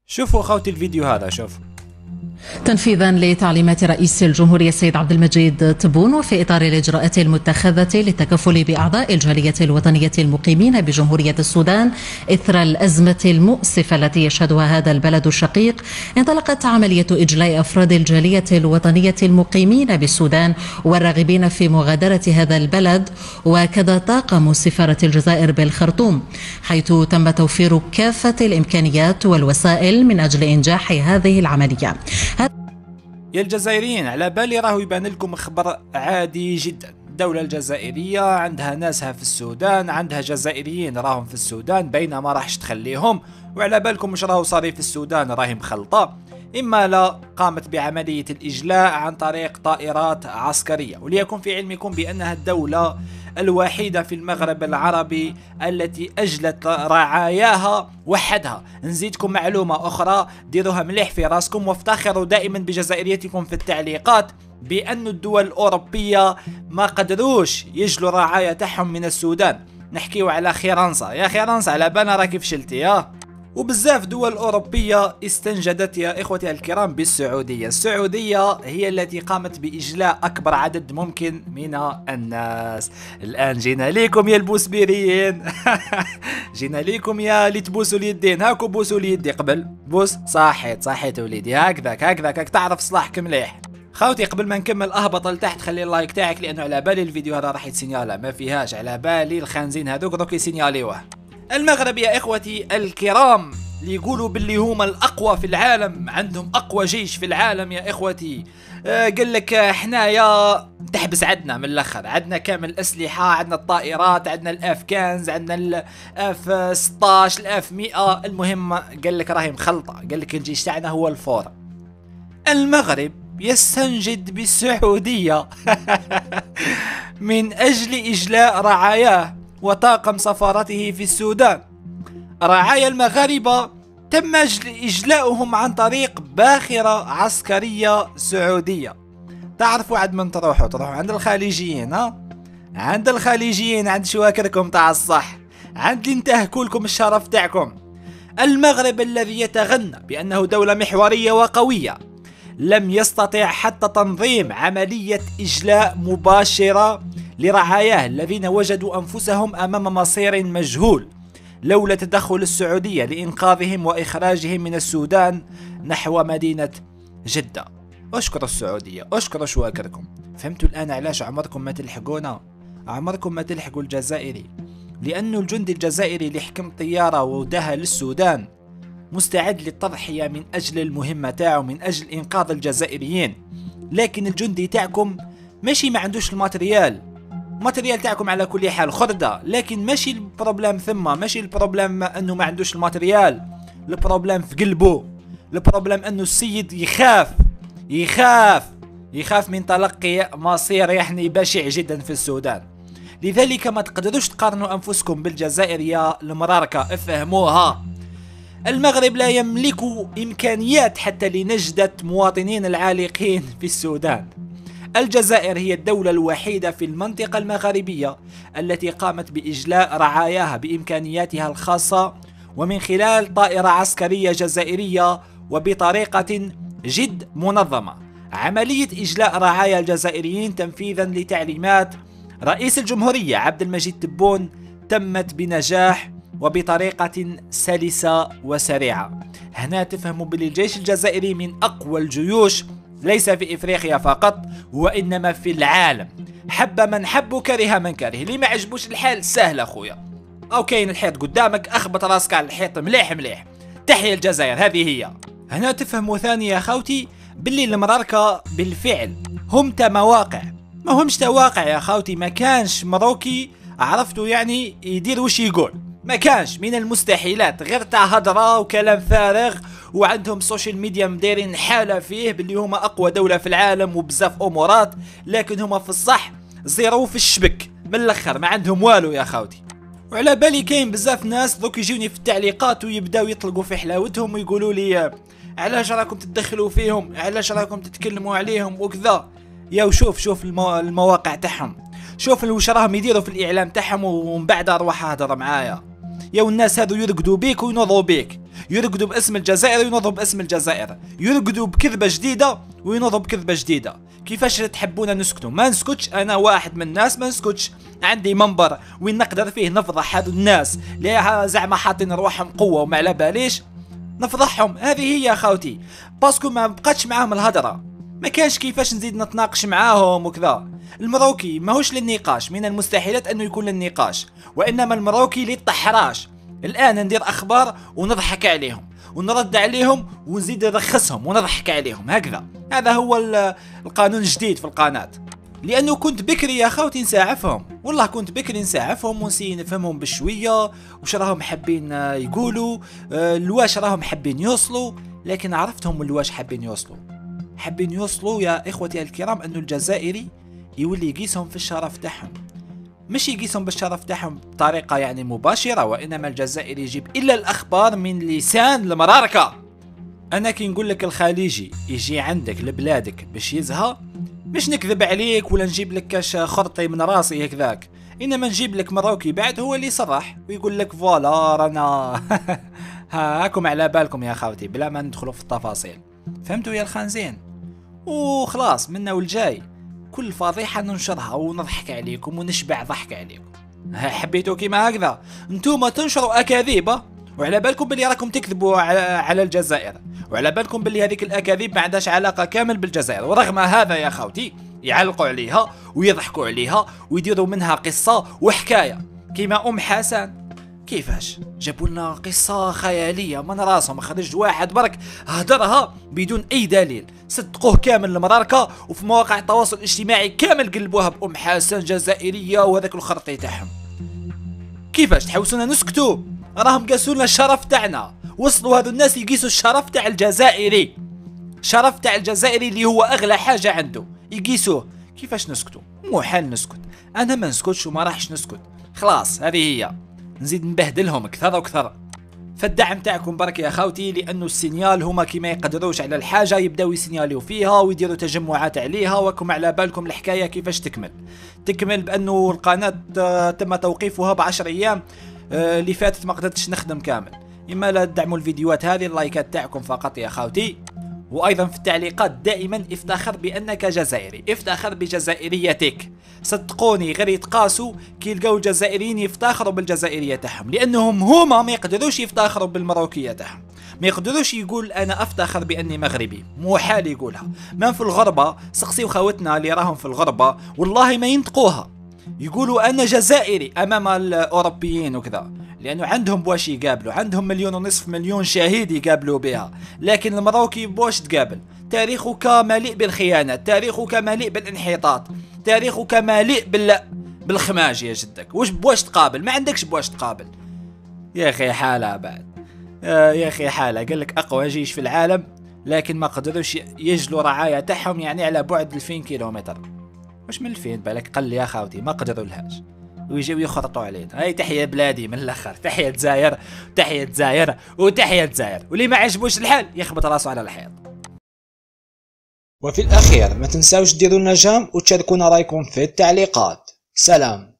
شوفوا خوتي الفيديو هذا شوفوا. تنفيذا لتعليمات رئيس الجمهورية السيد عبد المجيد تبون، وفي إطار الإجراءات المتخذة للتكفل بأعضاء الجالية الوطنية المقيمين بجمهورية السودان إثر الأزمة المؤسفة التي يشهدها هذا البلد الشقيق، انطلقت عملية إجلاء أفراد الجالية الوطنية المقيمين بالسودان والراغبين في مغادرة هذا البلد، وكذا طاقم سفارة الجزائر بالخرطوم، حيث تم توفير كافة الإمكانيات والوسائل من أجل إنجاح هذه العملية. يا الجزائريين، على بالي راهو يبان لكم خبر عادي جدا. الدولة الجزائرية عندها ناسها في السودان، عندها جزائريين راهم في السودان بينما راحش تخليهم، وعلى بالكم مش راهو صاري في السودان راهي مخلطة. إما لا قامت بعملية الإجلاء عن طريق طائرات عسكرية، وليكن في علمكم بأنها الدولة الوحيدة في المغرب العربي التي أجلت رعاياها وحدها. نزيدكم معلومة أخرى، ديروها مليح في راسكم وافتخروا دائما بجزائريتكم في التعليقات، بأن الدول الأوروبية ما قدروش يجلوا الرعاية تاعهم من السودان. نحكيو على فرنسا، يا فرنسا على بالنا راكي فشلتي وبزاف دول أوروبية استنجدت يا إخوتي الكرام بالسعودية. السعودية هي التي قامت بإجلاء أكبر عدد ممكن من الناس. الآن جينا ليكم يا البوسبيريين جينا ليكم يا اللي تبوسوا اليدين، هاكو بوسوا اليدي قبل، بوس صحيت وليدي، هكذاك تعرف صلاحك مليح. خوتي قبل ما نكمل اهبط لتحت خلي اللايك تاعك، لانه على بالي الفيديو هذا راح يتسينيالا، ما فيهاش على بالي الخانزين هذوك دوك يسينياليوه. المغرب يا اخوتي الكرام اللي يقولوا باللي هما الاقوى في العالم، عندهم اقوى جيش في العالم يا اخوتي. قال لك حنايا تحبس عندنا من الاخر، عندنا كامل الاسلحه، عندنا الطائرات، عندنا الاف كانز، عندنا الاف 16 الاف 100. المهم قال لك راهي مخلطه، قال لك الجيش تاعنا هو الفور. المغرب يستنجد بالسعوديه من اجل اجلاء رعاياه وطاقم سفارته في السودان. رعايا المغاربة تم إجلاؤهم عن طريق باخرة عسكرية سعودية. تعرفوا عند من تروحوا عند الخليجيين، عند الخليجيين، عند شواكركم تاع الصح، عند اللي انتهكوا لكم الشرف تاعكم. المغرب الذي يتغنى بأنه دولة محورية وقوية لم يستطع حتى تنظيم عملية إجلاء مباشرة لرعاياه الذين وجدوا أنفسهم أمام مصير مجهول لولا تدخل السعودية لإنقاذهم وإخراجهم من السودان نحو مدينة جدة. أشكر السعودية، أشكر شواكركم. فهمتوا الآن علاش عمركم ما تلحقونا، عمركم ما تلحقوا الجزائري، لأنه الجندي الجزائري اللي حكم طيارة وداها للسودان مستعد للتضحية من أجل المهمة تاعو، من أجل إنقاذ الجزائريين. لكن الجندي تاعكم ماشي ما عندوش الماتريال تاعكم على كل حال خردة، لكن ماشي البروبلام ثم، ماشي البروبلام انه ما عندوش الماتريال، البروبلام في قلبه، البروبلام انه السيد يخاف من تلقي مصير يعني بشع جدا في السودان. لذلك ما تقدروش تقارنوا انفسكم بالجزائر يا المراركة، افهموها. المغرب لا يملك امكانيات حتى لنجدة مواطنين العالقين في السودان. الجزائر هي الدولة الوحيدة في المنطقة المغاربية التي قامت بإجلاء رعاياها بإمكانياتها الخاصة ومن خلال طائرة عسكرية جزائرية وبطريقة جد منظمة. عملية إجلاء رعايا الجزائريين تنفيذا لتعليمات رئيس الجمهورية عبد المجيد تبون تمت بنجاح وبطريقة سلسة وسريعة. هنا تفهموا بلي الجيش الجزائري من أقوى الجيوش ليس في إفريقيا فقط وإنما في العالم. حب من حب وكره من كره. اللي ما عجبوش الحال سهل أخويا، أو كاين الحيط قدامك أخبط راسك على الحيط مليح. تحيا الجزائر، هذه هي. هنا تفهموا ثاني يا خوتي باللي المراركة بالفعل هم مواقع، ما همش تواقع يا خوتي. ما كانش مروكي عرفتوا يعني يدير وش يقول، ما كانش، من المستحيلات، غير تاع هضره وكلام فارغ. وعندهم سوشيال ميديا مديرين حالة فيه باللي هما أقوى دولة في العالم وبزاف أمورات، لكن هما في الصح زيرو في الشبك من الأخر، ما عندهم والو يا خاوتي. وعلى بالي كاين بزاف ناس دوك يجوني في التعليقات ويبداو يطلقوا في حلاوتهم ويقولوا لي علاش راكم تتدخلوا فيهم، علاش راكم تتكلموا عليهم وكذا. يا شوف المواقع تاعهم، شوف واش راهم يديروا في الإعلام تاعهم، ومن بعد اروح اهضر معايا. يا الناس هذو يرقدوا بيك وينوضوا بيك، يرقدوا باسم الجزائر وينوضوا باسم الجزائر، يرقدوا بكذبة جديدة وينوضوا بكذبة جديدة. كيفاش تحبونا نسكتوا؟ ما نسكتش، انا واحد من الناس ما نسكتش، عندي منبر وين نقدر فيه نفضح هذو الناس اللي زعما حاطين روحهم قوة وما على باليش، نفضحهم. هذه هي يا خاوتي، باسكو ما بقاتش معاهم الهضرة، ما كانش كيفاش نزيد نتناقش معاهم وكذا. المروكي ماهوش للنقاش، من المستحيلات انه يكون للنقاش، وانما المروكي للطحراش. الان ندير اخبار ونضحك عليهم ونرد عليهم ونزيد نرخصهم ونضحك عليهم هكذا. هذا هو القانون الجديد في القناة. لانه كنت بكري يا خوتي نساعفهم، والله كنت بكري نساعفهم ونسي نفهمهم بشويه وش راهم حابين يقولوا، الواش راهم حابين يوصلوا. لكن عرفتهم الواش حابين يوصلوا. حابين يوصلوا يا اخوتي الكرام انه الجزائري يولي يقيسهم في الشرف تاعهم، مش يقيسهم بالشرف تاعهم بطريقه يعني مباشره، وانما الجزائري يجيب الا الاخبار من لسان المراركه. انا كي نقول لك الخليجي يجي عندك لبلادك باش يزهى، مش نكذب عليك ولا نجيب لك كاش خرطي من راسي هكذاك، انما نجيب لك مروكي بعد هو اللي يصرح ويقول لك فوالا رانا هاكم على بالكم يا خاوتي بلا ما ندخلوا في التفاصيل. فهمتوا يا الخانزين؟ وخلاص منا والجاي كل فضيحه ننشرها ونضحك عليكم ونشبع ضحك عليكم. حبيتوا كيما هكذا انتوما تنشروا اكاذيب وعلى بالكم باللي راكم تكذبوا على الجزائر، وعلى بالكم باللي هذيك الاكاذيب ما عندهاش علاقه كامل بالجزائر. ورغم هذا يا خوتي يعلقوا عليها ويضحكوا عليها ويديروا منها قصه وحكايه. كيما حسن كيفاش جابوا لنا قصه خياليه من راسهم، خرج واحد برك هدرها بدون اي دليل، صدقوه كامل المراركه وفي مواقع التواصل الاجتماعي كامل قلبوها حسن جزائريه وهذاك الخرطي تاعهم. كيفاش تحوسونا نسكتوا؟ راهم قاسوا لنا الشرف تاعنا، وصلوا هذو الناس يقيسوا الشرف تاع الجزائري، الشرف تاع الجزائري اللي هو اغلى حاجه عنده يقيسوه. كيفاش نسكتوا؟ مو حال نسكت، انا ما نسكتش وما راحش نسكت، خلاص هذه هي، نزيد نبهدلهم اكثر واكثر. فالدعم تاعكم برك يا خاوتي، لانه السينيال هما كي ما يقدروش على الحاجه يبداو يسينياليو فيها ويديروا تجمعات عليها، وكم على بالكم الحكايه كيفاش تكمل بانه القناه تم توقيفها ب10 ايام اللي فاتت، ما قدرتش نخدم كامل. اما لا تدعموا الفيديوهات هذه، اللايكات تاعكم فقط يا خاوتي. وايضا في التعليقات دائما افتخر بانك جزائري، افتخر بجزائريتك. صدقوني غير يتقاسوا كي يلقاو الجزائريين يفتخروا بالجزائريه تاعهم، لانهم هما ما يقدروش يفتخروا بالمروكيه تاعهم، ما يقدروش يقول انا افتخر باني مغربي، مو حال يقولها. ما في الغربه سقسيو خوتنا اللي راهم في الغربه والله ما ينطقوها، يقولوا انا جزائري امام الاوروبيين وكذا، لانه عندهم بواش يقابلوا، عندهم 1.5 مليون شهيد يقابلوا بها. لكن المروكي بواش تقابل؟ تاريخك مليء بالخيانات، تاريخك مليء بالانحطاط، تاريخك مليء بالخماج يا جدك. وش بواش تقابل؟ ما عندكش بواش تقابل يا اخي. حاله بعد يا اخي حاله، قال لك اقوى جيش في العالم لكن ما قدروش يجلوا رعايا تاعهم يعني على بعد 2000 كيلومتر، مش من 2000 بالك قل يا خاوتي، ما قدروا لهاش ويجيو يخرطوا علينا. هاي تحيه بلادي من الاخر، تحيه جزائر، تحيه جزائر وتحيه جزائر، واللي ما عجبوش الحال يخبط راسه على الحيط. وفي الاخير ما تنساوش ديروا لنا جام وتشاركونا رايكم في التعليقات. سلام.